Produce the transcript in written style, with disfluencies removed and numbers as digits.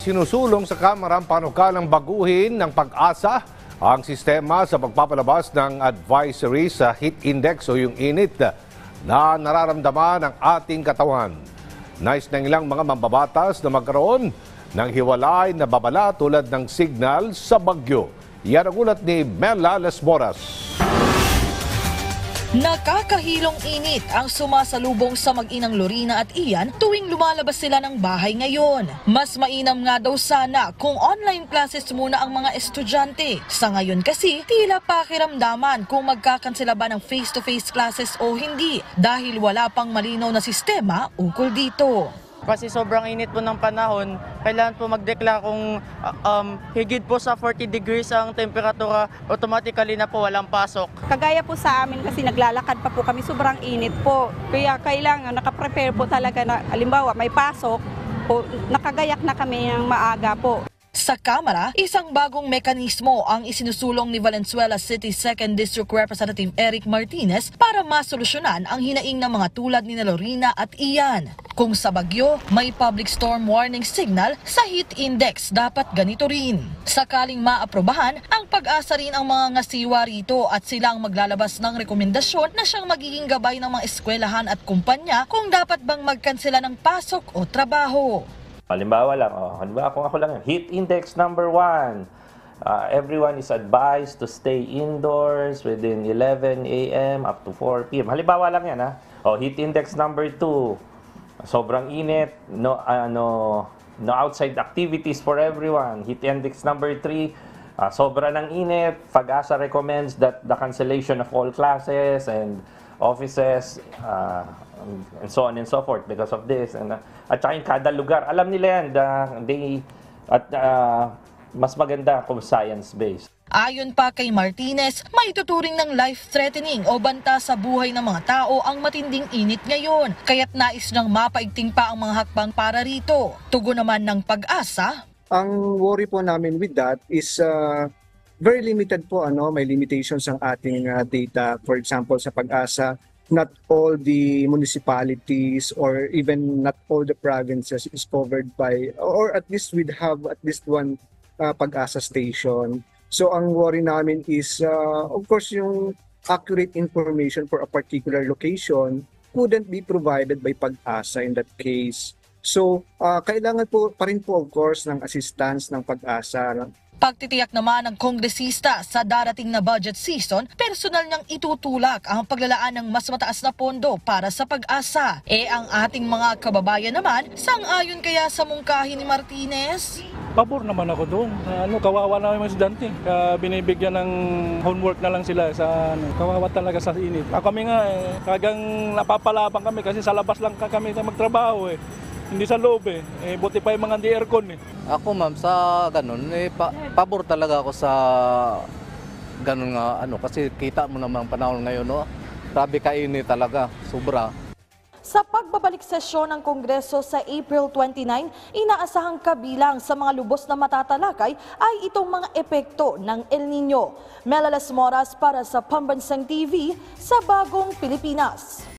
Sinusulong sa Kamara ang panukalang baguhin ng Pag-asa ang sistema sa pagpapalabas ng advisory sa heat index o yung init na nararamdaman ng ating katawan. Nais ng ilang mga mambabatas na magkaroon ng hiwalay na babala tulad ng signal sa bagyo. Yan ang ulat ni Mela Lesmoras. Nakakahilong init ang sumasalubong sa mag-inang Lorena at Ian tuwing lumalabas sila ng bahay ngayon. Mas mainam nga daw sana kung online classes muna ang mga estudyante. Sa ngayon kasi, tila pakiramdaman kung magkakansela ba ng face-to-face classes o hindi dahil wala pang malinaw na sistema ukol dito. Kasi sobrang init po ng panahon, kailangan po mag-declare kung higit po sa 40 degrees ang temperatura, automatically na po walang pasok. Kagaya po sa amin kasi naglalakad pa po kami, sobrang init po. Kaya kailangan nakaprepare po talaga na halimbawa may pasok o nakagayak na kami ng maaga po. Sa Kamara, isang bagong mekanismo ang isinusulong ni Valenzuela City 2nd District Representative Eric Martinez para masolusyonan ang hinaing ng mga tulad ni Lorena at Ian. Kung sa bagyo, may public storm warning signal, sa heat index dapat ganito rin. Sakaling maaprobahan, ang Pag-asa rin ang mga ngasiwa rito at silang maglalabas ng rekomendasyon na siyang magiging gabay ng mga eskwelahan at kumpanya kung dapat bang magkansela ng pasok o trabaho. Halimbawa lang, halimbawa kung ako lang yan, heat index number 1. Everyone is advised to stay indoors within 11 a.m. up to 4 p.m. Halimbawa lang yan, ha. Heat index number 2. Sobrang init, no outside activities for everyone. Heat index number 3. Sobra ng init. Pag-asa recommends that the cancellation of all classes and offices and so on and so forth because of this. And at saka yung kada lugar, alam nila yan, mas maganda kung science-based. Ayon pa kay Martinez, may tuturing ng life-threatening o banta sa buhay ng mga tao ang matinding init ngayon. Kaya't nais nang mapaigting pa ang mga hakbang para rito. Tugon naman ng Pag-asa. Ang worry po namin with that is very limited po, may limitations ang ating data. For example, sa Pag-asa, not all the municipalities or even not all the provinces is covered by, or at least we'd have at least one Pag-asa station. So ang worry namin is, of course, yung accurate information for a particular location couldn't be provided by Pag-asa in that case. So kailangan po pa rin po, of course, ng assistance ng Pag-asa. Pagtitiyak naman ng kongresista sa darating na budget season, personal niyang itutulak ang paglalaan ng mas mataas na pondo para sa Pag-asa. Ang ating mga kababayan naman, sang-ayon kaya sa mungkahi ni Martinez? Pabor naman ako doon. Kawawa na yung estudyante. Binibigyan ng homework na lang sila sa kawawa talaga sa init. Kami nga kagang napapalabang kami kasi sa labas lang kami magtrabaho Hindi sa loob buti pa yung mga di-aircon Ako ma'am, sa ganun, pabor talaga ako sa ganun nga, kasi kita mo naman ang panahon ngayon, Grabe kainit talaga, sobra. Sa pagbabalik sesyon ng Kongreso sa April 29, inaasahang kabilang sa mga lubos na matatalakay ay itong mga epekto ng El Nino. Mela Lesmoras para sa Pambansang TV sa Bagong Pilipinas.